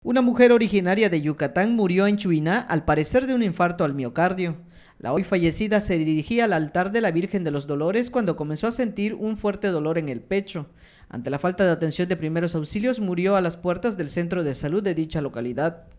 Una mujer originaria de Yucatán murió en Chuiná al parecer de un infarto al miocardio. La hoy fallecida se dirigía al altar de la Virgen de los Dolores cuando comenzó a sentir un fuerte dolor en el pecho. Ante la falta de atención de primeros auxilios, murió a las puertas del centro de salud de dicha localidad.